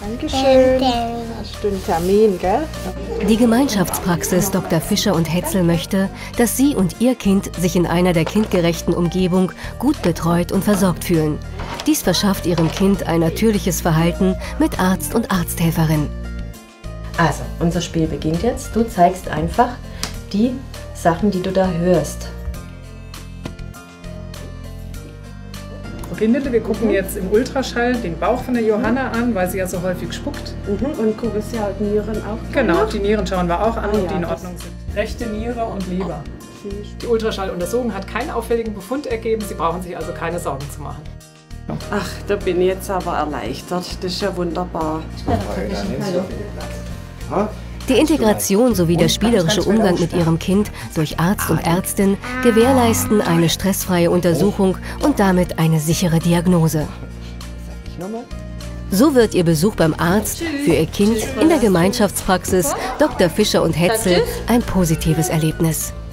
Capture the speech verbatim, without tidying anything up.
Dankeschön. Hast du einen Termin, gell? Die Gemeinschaftspraxis Doktor Fischer und Hetzel möchte, dass Sie und Ihr Kind sich in einer der kindgerechten Umgebung gut betreut und versorgt fühlen. Dies verschafft Ihrem Kind ein natürliches Verhalten mit Arzt und Arzthelferin. Also, unser Spiel beginnt jetzt. Du zeigst einfach die Sachen, die du da hörst. Okay, Nille, wir gucken jetzt im Ultraschall den Bauch von der Johanna an, weil sie ja so häufig spuckt. Mhm. Und gucken Sie halt Nieren auch. Genau, die Nieren schauen wir auch an, Ah, ob ja, die in das- Ordnung sind. Rechte Niere und Leber. Die Ultraschalluntersuchung hat keinen auffälligen Befund ergeben, Sie brauchen sich also keine Sorgen zu machen. Ach, da bin ich jetzt aber erleichtert. Das ist ja wunderbar. Die Integration sowie der spielerische Umgang mit Ihrem Kind durch Arzt und Ärztin gewährleisten eine stressfreie Untersuchung und damit eine sichere Diagnose. So wird Ihr Besuch beim Arzt für Ihr Kind in der Gemeinschaftspraxis Doktor Fischer und Hetzel ein positives Erlebnis.